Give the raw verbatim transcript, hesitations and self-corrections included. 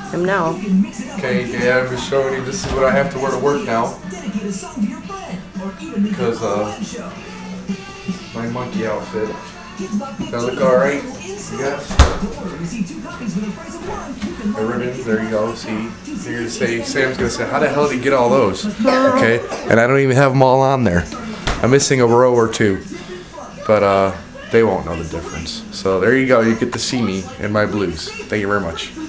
him now. Okay, Dad, I'm just showing you this is what I have to wear to work now. Because, uh, my monkey outfit. Does that look alright? Yeah. The ribbons, there you go, see? You're gonna say, Sam's gonna say, how the hell did he get all those? Okay, and I don't even have them all on there. I'm missing a row or two. But, uh, they won't know the difference. So there you go, you get to see me in my blues. Thank you very much.